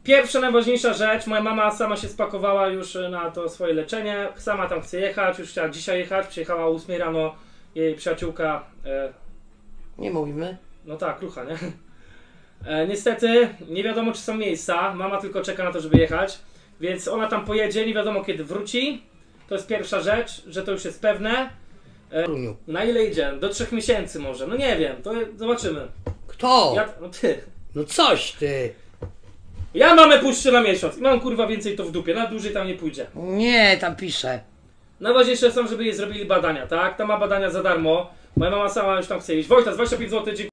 Pierwsza, najważniejsza rzecz, moja mama sama się spakowała już na to swoje leczenie, sama tam chce jechać, już chciała dzisiaj jechać, przyjechała o 8 rano, jej przyjaciółka... Nie mówimy. No tak, krucha, nie? Niestety, nie wiadomo czy są miejsca, mama tylko czeka na to, żeby jechać, więc ona tam pojedzie, nie wiadomo kiedy wróci, to jest pierwsza rzecz, że to już jest pewne. Na ile idzie? Do 3 miesięcy może, no nie wiem, to zobaczymy. Kto? No ty. No coś ty. Ja mamę puszczę na miesiąc i mam kurwa więcej to w dupie, na dłużej tam nie pójdzie. Nie, tam pisze. Najważniejsze są, żeby jej zrobili badania, tak? Ta ma badania za darmo, moja mama sama już tam chce iść. Wojtas, 25 zł, dziękuję.